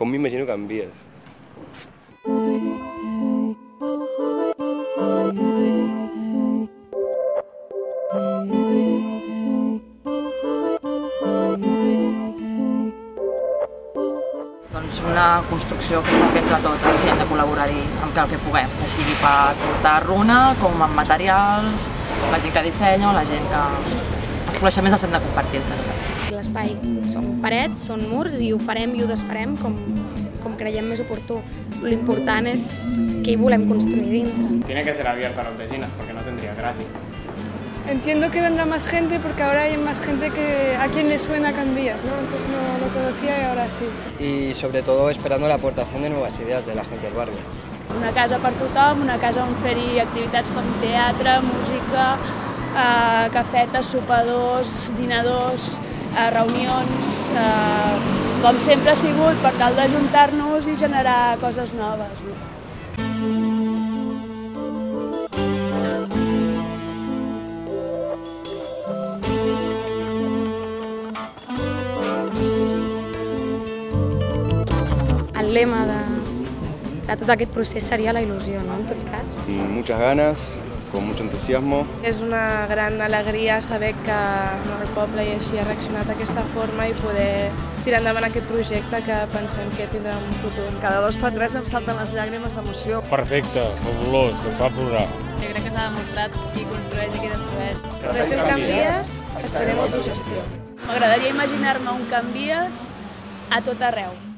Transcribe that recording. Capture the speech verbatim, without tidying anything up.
com m'imagino Canvies. Doncs una construcció que s'ha fet a totes i hem de col·laborar-hi amb el que puguem, ja sigui per portar runa, com amb materials, la gent que dissenya o la gent que... Els coneixements els hem de compartir. L'espai són parets, són murs i ho farem i ho desfarem com, com creiem més oportú. L'important és què hi volem construir dintre. Tiene que ser abierto a los vecinos porque no tendría gracia. Entiendo que vendrá más gente porque ahora hay más gente que a quien le suena Canvies, ¿no? Antes no lo conocía y ahora sí. Y sobre todo esperando la aportación de nuevas ideas de la gente del barrio. Una casa per tothom, una casa on fer-hi activitats com teatre, música, eh, cafetes, sopadors, dinadors, eh, reunions, eh, com sempre ha sigut per tal d'ajuntar-nos i generar coses noves. No? El lema de, de tot aquest procés seria la il·lusió, no? En tot cas. Muchas ganas, con mucho entusiasmo. És una gran alegria saber que el poble i així ha reaccionat d'aquesta forma i poder tirar endavant aquest projecte que pensem que tindrà un futur. Cada dos per tres em salten les llàgrimes d'emoció. Perfecte, fabulós, em fa plorar. Jo crec que s'ha demostrat qui construeix i qui destrueix. Refem Canvies, estarem autogestió. M'agradaria imaginar-me un Canvies a tot arreu.